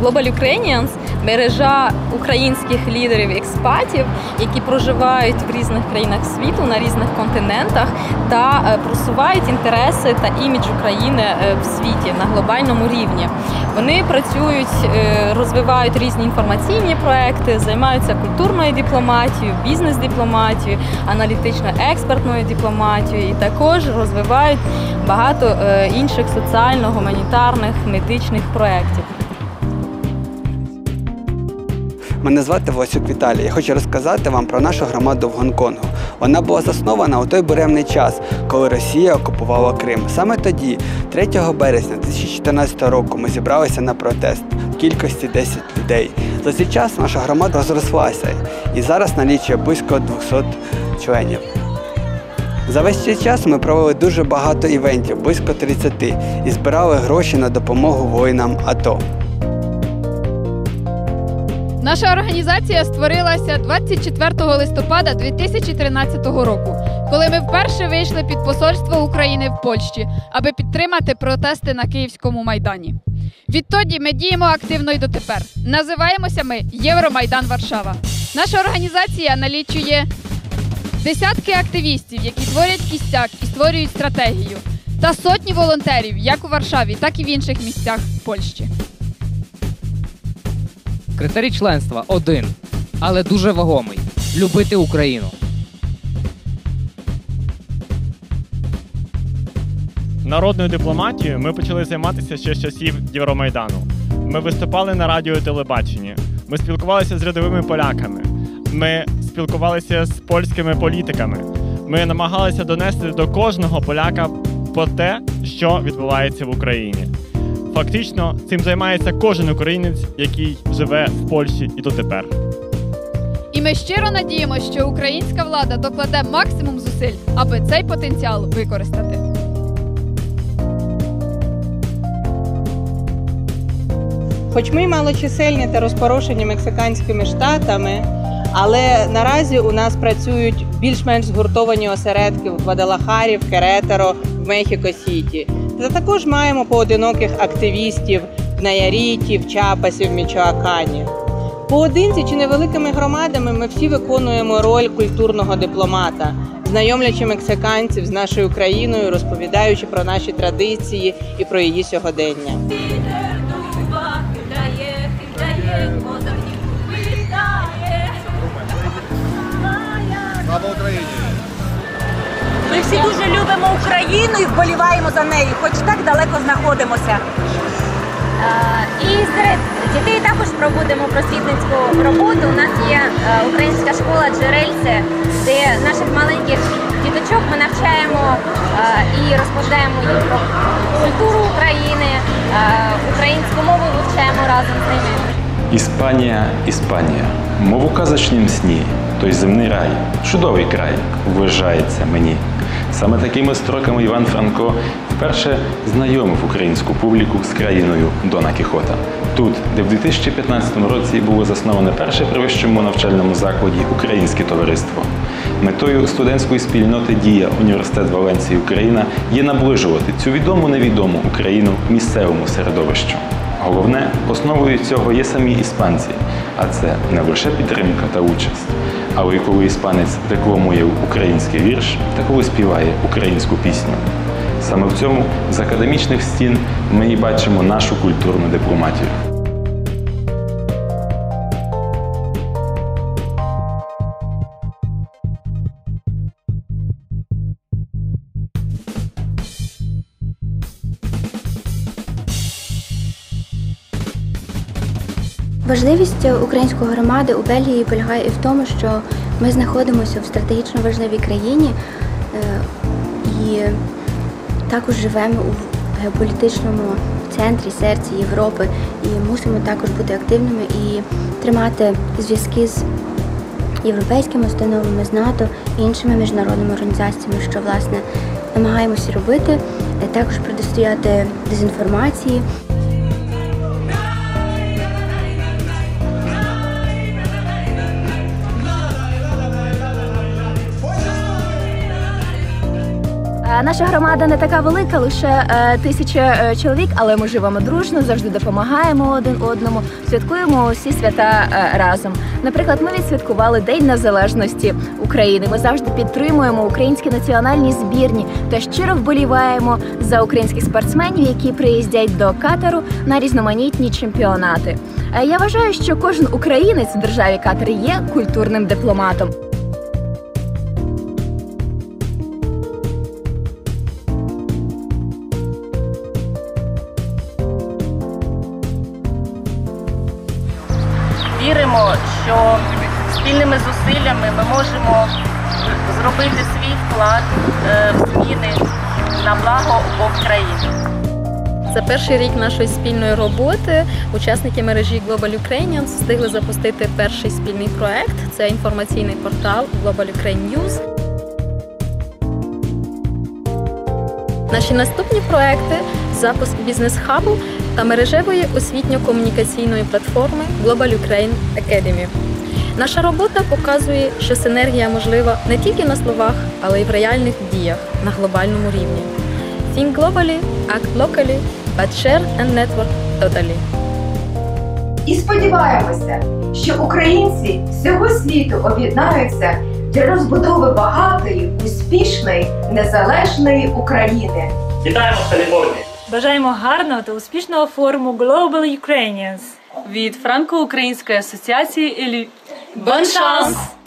Global Ukrainians – мережа українських лідерів-експатів, які проживають в різних країнах світу, на різних континентах та просувають інтереси та імідж України в світі на глобальному рівні. Вони працюють, розвивають різні інформаційні проекти, займаються культурною дипломатією, бізнес-дипломатією, аналітично-експертною дипломатією і також розвивають багато інших соціально-гуманітарних, медичних проєктів. Мене звати Власюк Віталій. Я хочу розказати вам про нашу громаду в Гонконгу. Вона була заснована у той буремний час, коли Росія окупувала Крим. Саме тоді, 3 березня 2014 року, ми зібралися на протест в кількості 10 людей. За цей час наша громада розрослася і зараз налічує близько 200 членів. За весь цей час ми провели дуже багато івентів, близько 30, і збирали гроші на допомогу воїнам АТО. Наша організація створилася 24 листопада 2013 року, коли ми вперше вийшли під посольство України в Польщі, аби підтримати протести на Київському Майдані. Відтоді ми діємо активно й дотепер. Називаємося ми Євромайдан Варшава. Наша організація налічує десятки активістів, які творять кістяк і створюють стратегію, та сотні волонтерів, як у Варшаві, так і в інших місцях Польщі. Критерій членства один, але дуже вагомий – любити Україну. Народною дипломатією ми почали займатися ще з часів Євромайдану. Ми виступали на радіо і телебаченні, ми спілкувалися з рядовими поляками, ми спілкувалися з польськими політиками, ми намагалися донести до кожного поляка про те, що відбувається в Україні. Фактично, цим займається кожен українець, який живе в Польщі і дотепер. І ми щиро надіємося, що українська влада докладе максимум зусиль, аби цей потенціал використати. Хоч ми малочисельні та розпорошені мексиканськими штатами, але наразі у нас працюють більш-менш згуртовані осередки в Гвадалахарі, в Керетеро, в Мехіко-Сіті. Та також маємо поодиноких активістів в Наяріті, в Чапасі, в Мічоакані. Поодинці чи невеликими громадами ми всі виконуємо роль культурного дипломата, знайомлячи мексиканців з нашою країною, розповідаючи про наші традиції і про її сьогодення. Слава Україні! Ми всі дуже любимо Україну і вболіваємо за нею, хоч так далеко знаходимося. І серед дітей також проводимо просвітницьку роботу. У нас є українська школа «Джерельце», де наших маленьких діточок ми навчаємо і розповідаємо їм про культуру України, українську мову вивчаємо разом з ними. Іспанія, Іспанія, мов у казочнім сні, той земний рай, чудовий край, вважається мені. Саме такими строками Іван Франко вперше знайомив українську публіку з країною Дона Кіхота. Тут, де в 2015 році було засноване перше при вищому навчальному закладі українське товариство. Метою студентської спільноти «Дія» Університет Валенції Україна є наближувати цю відому-невідому Україну місцевому середовищу. Головне, основою цього є самі іспанці, а це не лише підтримка та участь, але й коли іспанець декламує український вірш та коли співає українську пісню. Саме в цьому з академічних стін ми і бачимо нашу культурну дипломатію. Важливість української громади у Бельгії полягає і в тому, що ми знаходимося в стратегічно важливій країні і також живемо у геополітичному центрі, серці Європи, і мусимо також бути активними і тримати зв'язки з європейськими установами, з НАТО і іншими міжнародними організаціями, що, власне, намагаємося робити, також протистояти дезінформації. Наша громада не така велика, лише 1000 чоловік, але ми живемо дружно, завжди допомагаємо один одному, святкуємо усі свята разом. Наприклад, ми відсвяткували День Незалежності України. Ми завжди підтримуємо українські національні збірні та щиро вболіваємо за українських спортсменів, які приїздять до Катару на різноманітні чемпіонати. Я вважаю, що кожен українець в державі Катар є культурним дипломатом. Віримо, що спільними зусиллями ми можемо зробити свій вклад в зміни на благо обох країн. За перший рік нашої спільної роботи учасники мережі Global Ukrainians встигли запустити перший спільний проект. Це інформаційний портал Global Ukraine News. Наші наступні проекти – запуск бізнес-хабу та мережевої освітньо-комунікаційної платформи Global Ukraine Academy. Наша робота показує, що синергія можлива не тільки на словах, але й в реальних діях на глобальному рівні. Think globally, act locally, but share and network totally. І сподіваємося, що українці всього світу об'єднаються для розбудови багатої, успішної, незалежної України. Вітаємо з Каліфорнії! Бажаємо гарного та успішного форуму Global Ukrainians від Франко-Української асоціації «Елі». Бон шанс!